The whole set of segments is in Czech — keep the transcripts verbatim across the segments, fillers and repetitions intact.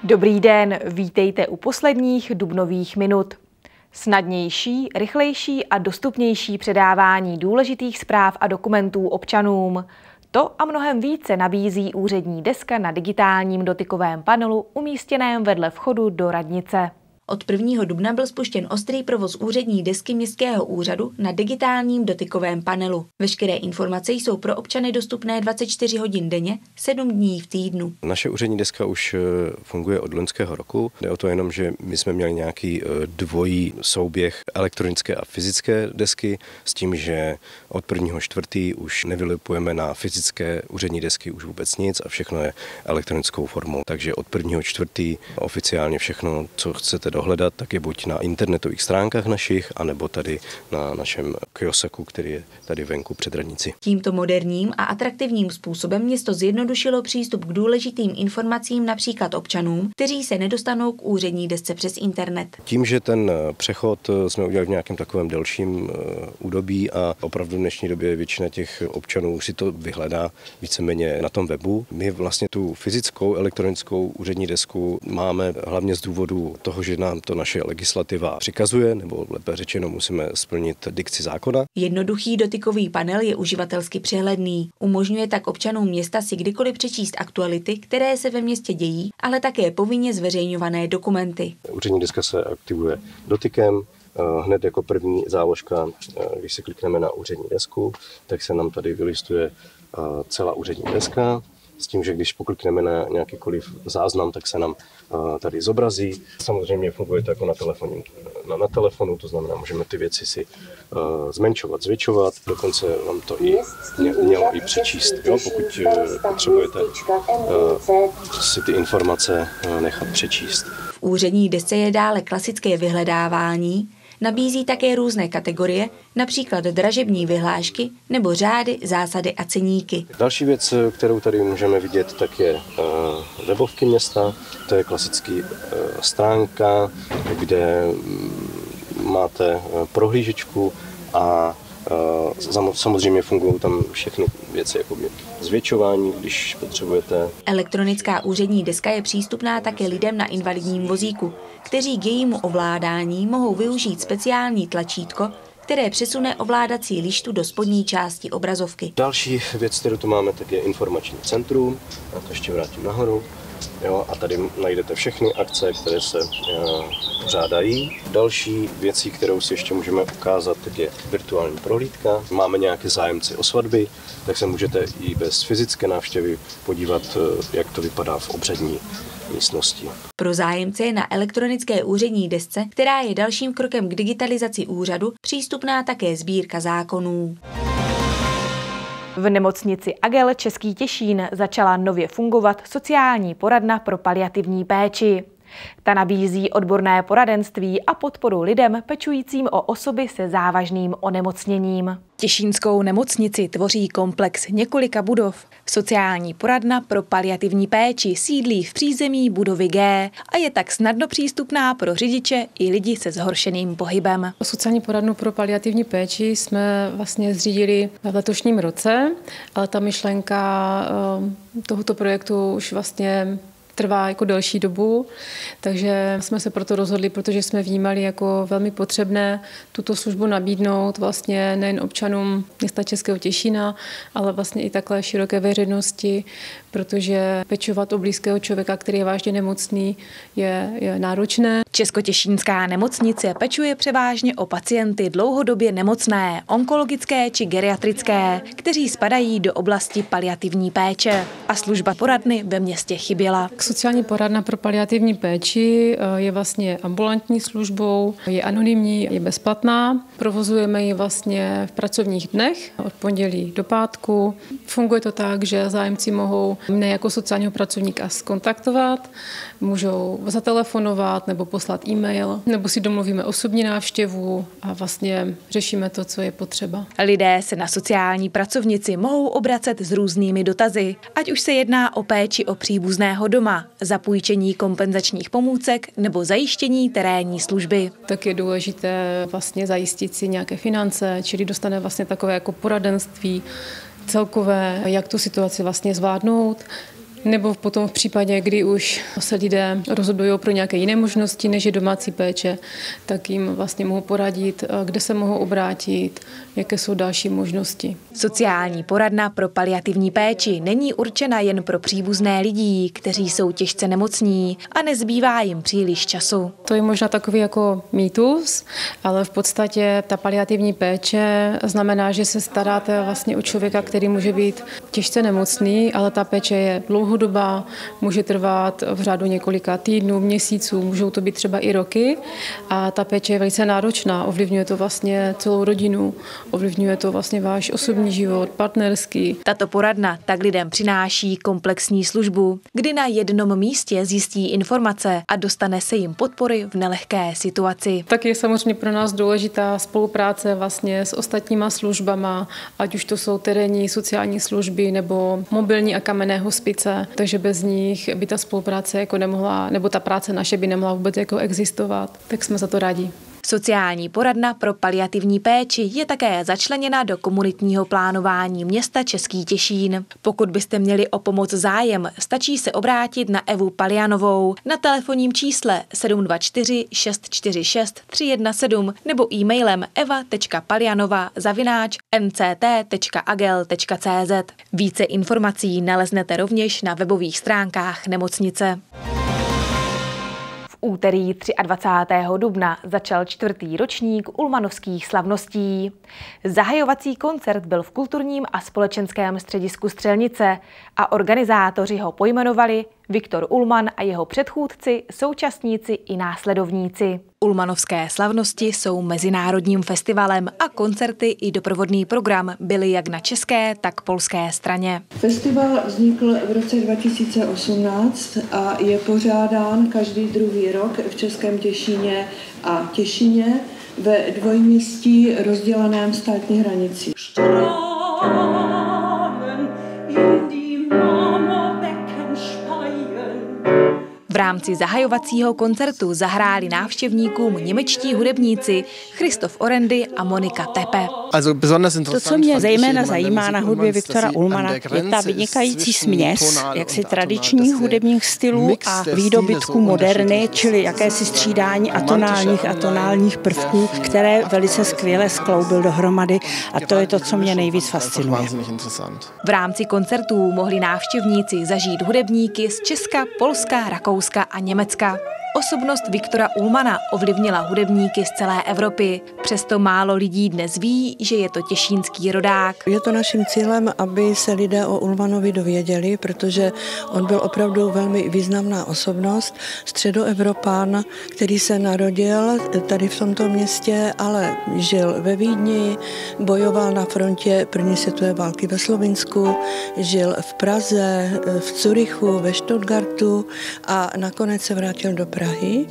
Dobrý den, vítejte u posledních dubnových minut. Snadnější, rychlejší a dostupnější předávání důležitých zpráv a dokumentů občanům. To a mnohem více nabízí úřední deska na digitálním dotykovém panelu umístěném vedle vchodu do radnice. Od prvního dubna byl spuštěn ostrý provoz úřední desky městského úřadu na digitálním dotykovém panelu. Veškeré informace jsou pro občany dostupné dvacet čtyři hodin denně, sedm dní v týdnu. Naše úřední deska už funguje od loňského roku. Jde o to jenom, že my jsme měli nějaký dvojí souběh elektronické a fyzické desky s tím, že od prvního čtvrtý už nevylipujeme na fyzické úřední desky už vůbec nic a všechno je elektronickou formou. Takže od prvního čtvrtý oficiálně všechno, co chcete dohledat, tak je buď na internetových stránkách našich, anebo tady na našem kioseku, který je tady venku před radnici. Tímto moderním a atraktivním způsobem město zjednodušilo přístup k důležitým informacím například občanům, kteří se nedostanou k úřední desce přes internet. Tím, že ten přechod jsme udělali v nějakém takovém delším údobí a opravdu v dnešní době většina těch občanů už si to vyhledá víceméně na tom webu. My vlastně tu fyzickou elektronickou úřední desku máme hlavně z důvodu toho, že nám to naše legislativa přikazuje, nebo lépe řečeno musíme splnit dikci zákona. Jednoduchý dotykový panel je uživatelsky přehledný. Umožňuje tak občanům města si kdykoliv přečíst aktuality, které se ve městě dějí, ale také povinně zveřejňované dokumenty. Úřední deska se aktivuje dotykem. Hned jako první záložka, když se klikneme na úřední desku, tak se nám tady vylistuje celá úřední deska. S tím, že když poklikneme na nějakýkoliv záznam, tak se nám uh, tady zobrazí. Samozřejmě funguje to jako na telefonu. Na, na telefonu, to znamená, můžeme ty věci si uh, zmenšovat, zvětšovat, dokonce vám to i mě, mělo i přečíst, jo, pokud uh, potřebujete uh, si ty informace uh, nechat přečíst. V úřední desce je dále klasické vyhledávání, nabízí také různé kategorie, například dražební vyhlášky nebo řády, zásady a ceníky. Další věc, kterou tady můžeme vidět, tak je webovky města. To je klasický stránka, kde máte prohlížečku a samozřejmě fungují tam všechny věci, jako zvětšování, když potřebujete. Elektronická úřední deska je přístupná také lidem na invalidním vozíku, kteří k jejímu ovládání mohou využít speciální tlačítko, které přesune ovládací lištu do spodní části obrazovky. Další věc, kterou tu máme, tak je informační centrum. Já to ještě vrátím nahoru. Jo, a tady najdete všechny akce, které se pořádají. Další věcí, kterou si ještě můžeme ukázat, tak je virtuální prohlídka. Máme nějaké zájemci o svatby, tak se můžete i bez fyzické návštěvy podívat, jak to vypadá v obřadní místnosti. Pro zájemce je na elektronické úřední desce, která je dalším krokem k digitalizaci úřadu, přístupná také sbírka zákonů. V nemocnici Agel Český Těšín začala nově fungovat sociální poradna pro paliativní péči. Ta nabízí odborné poradenství a podporu lidem pečujícím o osoby se závažným onemocněním. Těšínskou nemocnici tvoří komplex několika budov. Sociální poradna pro paliativní péči sídlí v přízemí budovy G a je tak snadno přístupná pro řidiče i lidi se zhoršeným pohybem. Sociální poradnu pro paliativní péči jsme vlastně zřídili v letošním roce, ale ta myšlenka tohoto projektu už vlastně trvá jako delší dobu, takže jsme se proto rozhodli, protože jsme vnímali jako velmi potřebné tuto službu nabídnout vlastně nejen občanům města Českého Těšína, ale vlastně i takhle široké veřejnosti, protože pečovat o blízkého člověka, který je vážně nemocný, je, je náročné. Českotěšínská nemocnice pečuje převážně o pacienty dlouhodobě nemocné, onkologické či geriatrické, kteří spadají do oblasti paliativní péče. A služba poradny ve městě chyběla. Sociální poradna pro paliativní péči je vlastně ambulantní službou, je anonymní, je bezplatná. Provozujeme ji vlastně v pracovních dnech od pondělí do pátku. Funguje to tak, že zájemci mohou mne jako sociálního pracovníka skontaktovat, můžou zatelefonovat nebo poslat e-mail, nebo si domluvíme osobní návštěvu a vlastně řešíme to, co je potřeba. Lidé se na sociální pracovnici mohou obracet s různými dotazy, ať už se jedná o péči o příbuzného doma, zapůjčení kompenzačních pomůcek nebo zajištění terénní služby. Tak je důležité vlastně zajistit si nějaké finance, čili dostane vlastně takové jako poradenství celkové, jak tu situaci vlastně zvládnout, nebo potom v případě, kdy už se lidé rozhodují pro nějaké jiné možnosti, než je domácí péče, tak jim vlastně mohu poradit, kde se mohou obrátit, jaké jsou další možnosti. Sociální poradna pro paliativní péči není určena jen pro příbuzné lidí, kteří jsou těžce nemocní a nezbývá jim příliš času. To je možná takový jako mýtus, ale v podstatě ta paliativní péče znamená, že se staráte vlastně o člověka, který může být těžce nemocný, ale ta péče je dlouhodobá, může trvat v řádu několika týdnů, měsíců, můžou to být třeba i roky a ta péče je velice náročná, ovlivňuje to vlastně celou rodinu, ovlivňuje to vlastně váš osobní život, partnerský. Tato poradna tak lidem přináší komplexní službu, kdy na jednom místě zjistí informace a dostane se jim podpory v nelehké situaci. Tak je samozřejmě pro nás důležitá spolupráce vlastně s ostatníma službama, ať už to jsou terénní sociální služby nebo mobilní a kamenné hospice, takže bez nich by ta spolupráce jako nemohla, nebo ta práce naše by nemohla vůbec jako existovat. Tak jsme za to rádi. Sociální poradna pro paliativní péči je také začleněna do komunitního plánování města Český Těšín. Pokud byste měli o pomoc zájem, stačí se obrátit na Evu Palianovou na telefonním čísle sedm dva čtyři šest čtyři šest tři jedna sedm nebo e-mailem eva tečka palianova zavináč n c t tečka agel tečka c z. Více informací naleznete rovněž na webových stránkách nemocnice. V úterý dvacátého třetího dubna začal čtvrtý ročník Ulmanovských slavností. Zahajovací koncert byl v kulturním a společenském středisku Střelnice a organizátoři ho pojmenovali Viktor Ullmann a jeho předchůdci, současníci i následovníci. Ulmanovské slavnosti jsou mezinárodním festivalem a koncerty i doprovodný program byly jak na české, tak polské straně. Festival vznikl v roce dva tisíce osmnáct a je pořádán každý druhý rok v Českém Těšíně a Těšíně ve dvojměstí rozděleném státní hranicí. V rámci zahajovacího koncertu zahráli návštěvníkům němečtí hudebníci Christoph Orendy a Monika Tepe. To, co mě zejména zajímá na hudbě Viktora Ullmanna, je ta vynikající směs jaksi tradičních hudebních stylů a výdobytků moderny, čili jakési střídání atonálních a tonálních prvků, které velice skvěle skloubil dohromady a to je to, co mě nejvíc fascinuje. V rámci koncertů mohli návštěvníci zažít hudebníky z Česka, Polska, Rakouska a Německa. Osobnost Viktora Ullmanna ovlivnila hudebníky z celé Evropy. Přesto málo lidí dnes ví, že je to těšínský rodák. Je to naším cílem, aby se lidé o Ullmannovi dověděli, protože on byl opravdu velmi významná osobnost, středoevropán, který se narodil tady v tomto městě, ale žil ve Vídni, bojoval na frontě první světové války ve Slovinsku, žil v Praze, v Curychu, ve Stuttgartu a nakonec se vrátil do Prahy,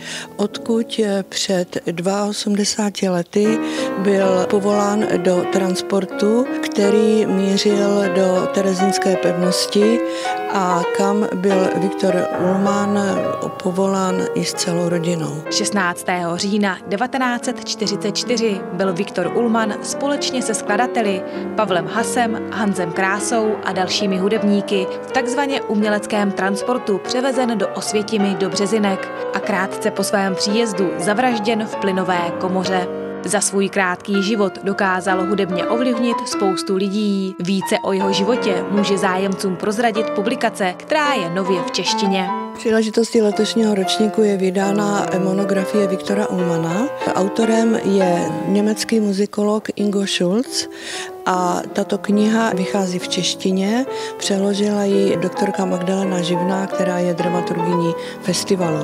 odkud před osmdesáti dvěma lety byl povolán do transportu, který mířil do Terezínské pevnosti a kam byl Viktor Ullmann povolán i s celou rodinou. šestnáctého října devatenáct set čtyřicet čtyři byl Viktor Ullmann společně se skladateli Pavlem Hasem, Hanzem Krásou a dalšími hudebníky v takzvaně uměleckém transportu převezen do Osvětimi do Březinek a krátce po svém příjezdu zavražděn v plynové komoře. Za svůj krátký život dokázal hudebně ovlivnit spoustu lidí. Více o jeho životě může zájemcům prozradit publikace, která je nově v češtině. V příležitosti letošního ročníku je vydána monografie Viktora Ullmanna. Autorem je německý muzikolog Ingo Schulz a tato kniha vychází v češtině. Přeložila ji doktorka Magdalena Živná, která je dramaturgyní festivalu.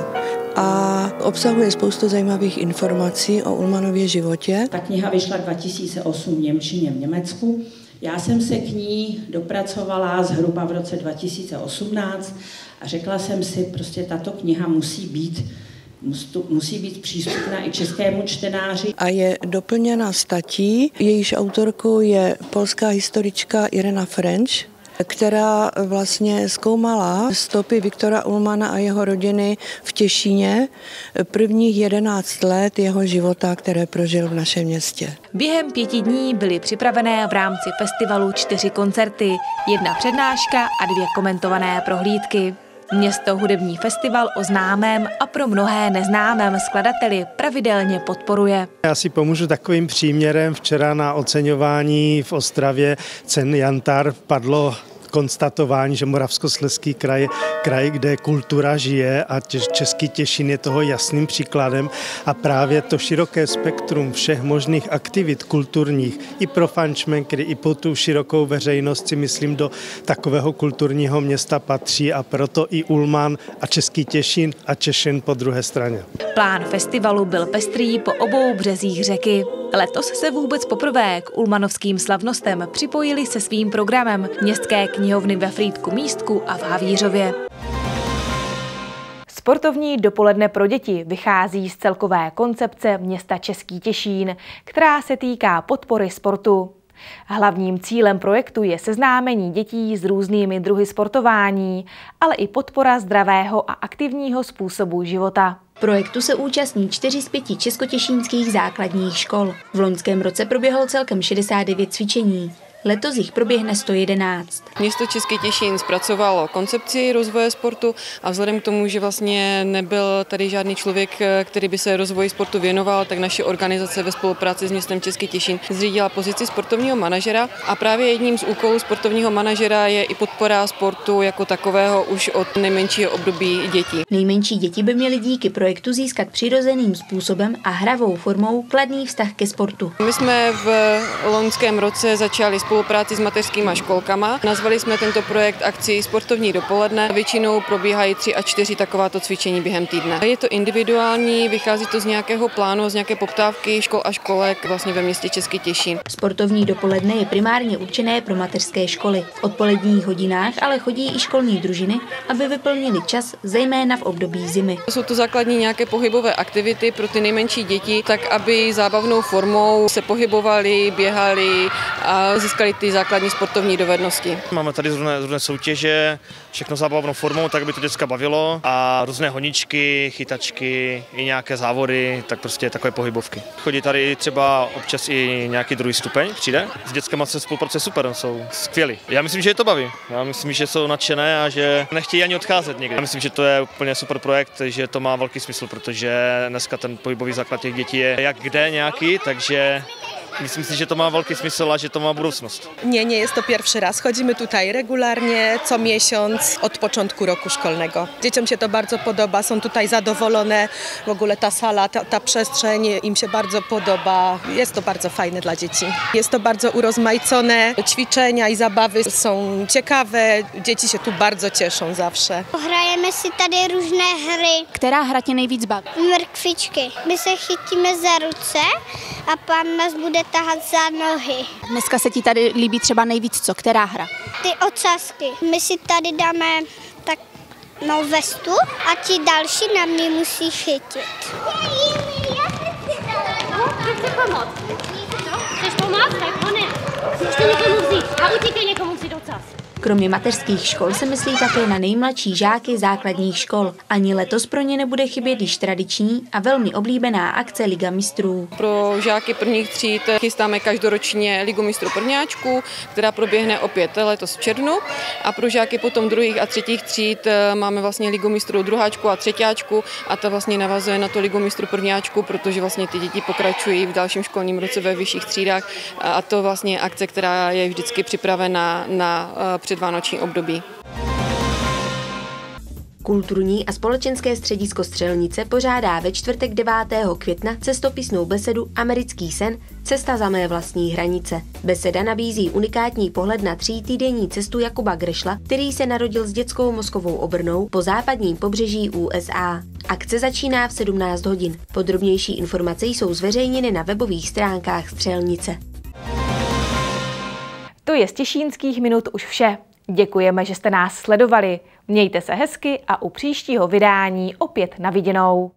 A obsahuje spoustu zajímavých informací o Ullmannově životě. Ta kniha vyšla dva tisíce osm v němčině v Německu. Já jsem se k ní dopracovala zhruba v roce dva tisíce osmnáct a řekla jsem si, prostě tato kniha musí být, musí být přístupná i českému čtenáři. A je doplněna statí, jejíž autorkou je polská historička Irena French, která vlastně zkoumala stopy Viktora Ullmanna a jeho rodiny v Těšíně prvních jedenáct let jeho života, které prožil v našem městě. Během pěti dní byly připravené v rámci festivalu čtyři koncerty, jedna přednáška a dvě komentované prohlídky. Město hudební festival o známém a pro mnohé neznámém skladateli pravidelně podporuje. Já si pomůžu takovým příměrem. Včera na oceňování v Ostravě cen Jantar padlo konstatování, že Moravskoslezský kraj, kraj, kde kultura žije a Český Těšín je toho jasným příkladem a právě to široké spektrum všech možných aktivit kulturních i pro fančmenkry, i po tu širokou veřejnost si myslím do takového kulturního města patří a proto i Ullmann a Český Těšín a Češin po druhé straně. Plán festivalu byl pestrý po obou březích řeky. Letos se vůbec poprvé k ullmanovským slavnostem připojili se svým programem městské knihovny ve Frýdku Místku a v Havířově. Sportovní dopoledne pro děti vychází z celkové koncepce města Český Těšín, která se týká podpory sportu. Hlavním cílem projektu je seznámení dětí s různými druhy sportování, ale i podpora zdravého a aktivního způsobu života. Projektu se účastní čtyři z pěti českotěšínských základních škol. V loňském roce proběhlo celkem šedesát devět cvičení. Letos jich proběhne sto jedenáct. Město Český Těšín zpracovalo koncepci rozvoje sportu a vzhledem k tomu, že vlastně nebyl tady žádný člověk, který by se rozvoji sportu věnoval, tak naše organizace ve spolupráci s městem Český Těšín zřídila pozici sportovního manažera a právě jedním z úkolů sportovního manažera je i podpora sportu jako takového už od nejmenšího období dětí. Nejmenší děti by měly díky projektu získat přirozeným způsobem a hravou formou kladný vztah ke sportu. My jsme v loňském roce začali spolupráci s mateřskýma školkama. Nazvali jsme tento projekt akcí Sportovní dopoledne. Většinou probíhají tři a čtyři takováto cvičení během týdne. Je to individuální, vychází to z nějakého plánu, z nějaké poptávky škol a školek vlastně ve městě Český Těšín. Sportovní dopoledne je primárně určené pro mateřské školy. V odpoledních hodinách ale chodí i školní družiny, aby vyplnili čas, zejména v období zimy. Jsou to základní nějaké pohybové aktivity pro ty nejmenší děti, tak aby zábavnou formou se pohybovali, běhali a získali ty základní sportovní dovednosti. Máme tady různé, různé soutěže, všechno zábavnou formou, tak aby to děcka bavilo a různé honičky, chytačky, i nějaké závody, tak prostě takové pohybovky. Chodí tady třeba občas i nějaký druhý stupeň, přijde. S dětskama se spolupracuje super, jsou skvělí. Já myslím, že je to baví. Já myslím, že jsou nadšené a že nechtějí ani odcházet někdy. Já myslím, že to je úplně super projekt, že to má velký smysl, protože dneska ten pohybový základ těch dětí je jak kde nějaký, takže myslím si, že to má velký smysl a že to má budoucnost. Nie, nie jest to pierwszy raz. Chodzimy tutaj regularnie, co miesiąc od początku roku szkolnego. Dzieciom się to bardzo podoba, są tutaj zadowolone. W ogóle ta sala, ta, ta przestrzeń im się bardzo podoba. Jest to bardzo fajne dla dzieci. Jest to bardzo urozmaicone. Ćwiczenia i zabawy są ciekawe. Dzieci się tu bardzo cieszą zawsze. Hrajeme si tady různé hry. Která hra tě nejvíc baví? Mrkvičky. My se chytíme za ruce a pán nás bude tahat za nohy. Dneska se ti tady líbí třeba nejvíc co? Která hra? Ty ocasky. My si tady dáme tak no vestu a ti další na mě musí chytit. Chci pomoct. Chceš pomoct? Tak ho ne. Můžete někomu vzít a utíkej někomu vzít ocas. Kromě mateřských škol se myslí také na nejmladší žáky základních škol. Ani letos pro ně nebude chybět již tradiční a velmi oblíbená akce Liga mistrů. Pro žáky prvních tříd chystáme každoročně Ligu mistrů prvňáčků, která proběhne opět letos v červnu. A pro žáky potom druhých a třetích tříd máme vlastně Ligu mistrů druháčku a třetíáčku a ta vlastně navazuje na to Ligu mistrů prvňáčku, protože vlastně ty děti pokračují v dalším školním roce ve vyšších třídách a to vlastně akce, která je vždycky připravena na předvánoční období. Kulturní a společenské středisko Střelnice pořádá ve čtvrtek devátého května cestopisnou besedu Americký sen – Cesta za mé vlastní hranice. Beseda nabízí unikátní pohled na třítýdenní cestu Jakuba Grešla, který se narodil s dětskou mozkovou obrnou po západním pobřeží U S A. Akce začíná v sedmnáct hodin. Podrobnější informace jsou zveřejněny na webových stránkách Střelnice. To je z Těšínských minut už vše. Děkujeme, že jste nás sledovali. Mějte se hezky a u příštího vydání opět na viděnou.